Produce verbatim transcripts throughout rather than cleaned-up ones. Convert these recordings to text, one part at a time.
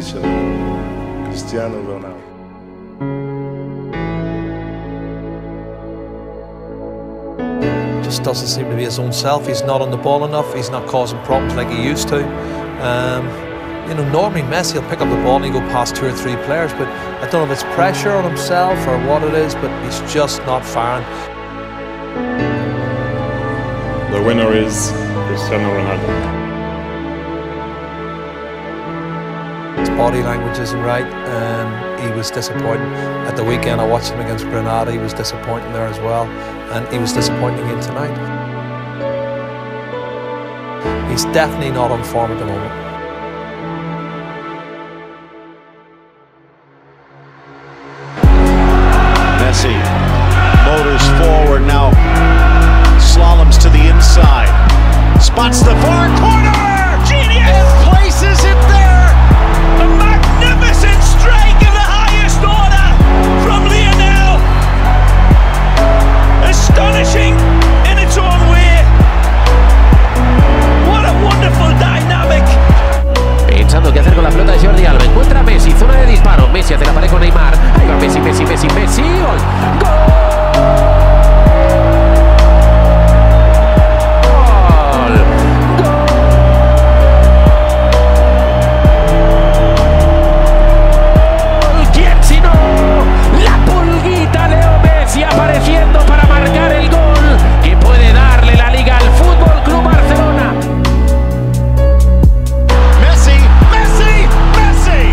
competition, Cristiano Ronaldo. Just doesn't seem to be his own self. He's not on the ball enough. He's not causing problems like he used to. Um, you know, normally Messi will pick up the ball and he'll go past two or three players, but I don't know if it's pressure on himself or what it is, but he's just not firing. The winner is Cristiano Ronaldo. His body language isn't right. Um, he was disappointing. At the weekend I watched him against Granada. He was disappointing there as well, and he was disappointing again tonight. He's definitely not on form at the moment. Messi motors forward now, slaloms to the inside, spots the far corner, genius, and places it there. A magnificent strike of the highest order from Lionel. Astonishing in its own way. What a wonderful dynamic. Pensando qué hacer con la pelota de Jordi Alba. Encuentra a Messi, zona de disparo. Messi hace la pared con Neymar. Ahí va Messi, Messi, Messi, Messi. ¡Gol! ¡Gol! Apareciendo para marcar el gol que puede darle la liga al Fútbol Club Barcelona. Messi, Messi, Messi.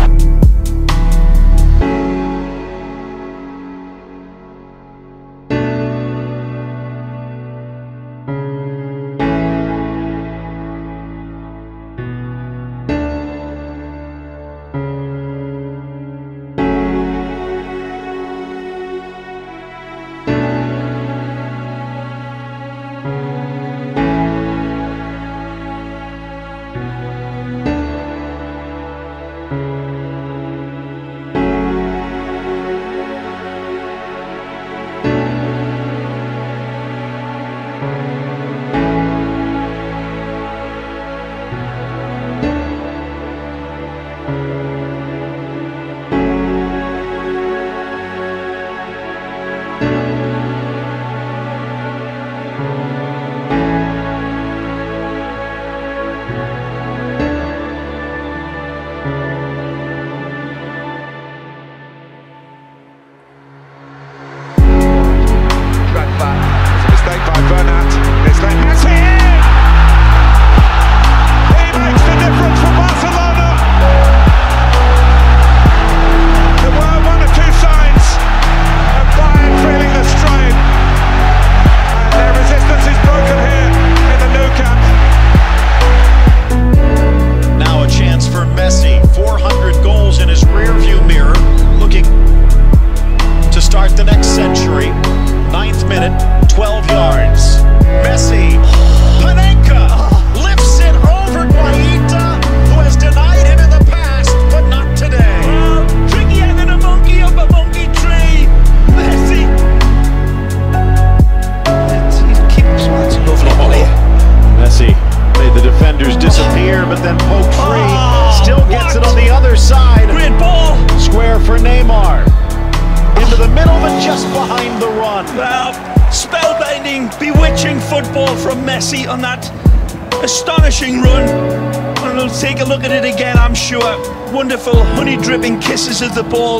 But then poked free, oh, still gets what? It on the other side. Great ball. Square for Neymar. Into the middle, but just behind the run. Well, spellbinding, bewitching football from Messi on that astonishing run. And we'll take a look at it again, I'm sure. Wonderful honey-dripping kisses of the ball.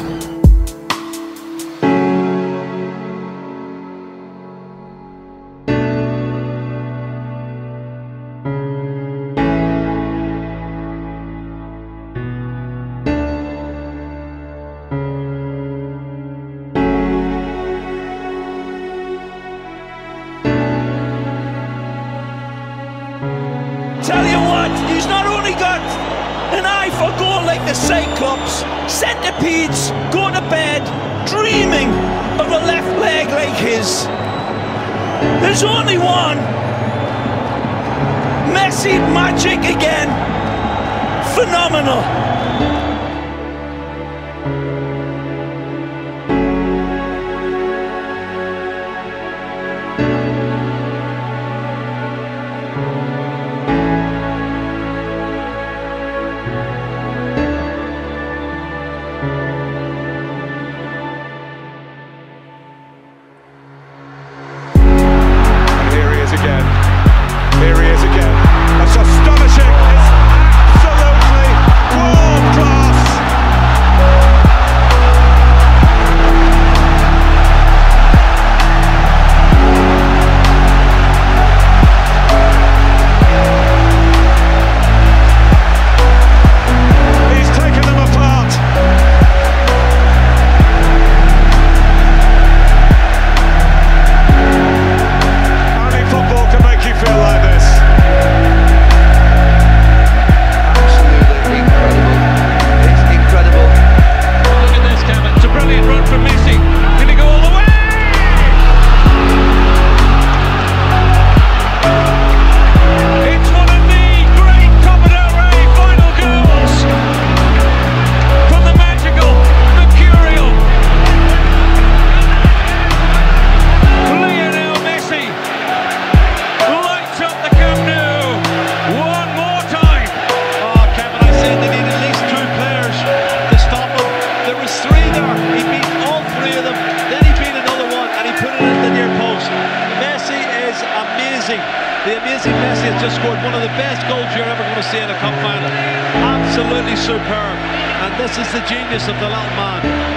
Tell you what, he's not only got an eye for goal like the Cyclops, centipedes go to bed dreaming of a left leg like his. There's only one. Messi magic again. Phenomenal. Messi. Messi has just scored one of the best goals you're ever going to see in a cup final. Absolutely superb. And this is the genius of the little man.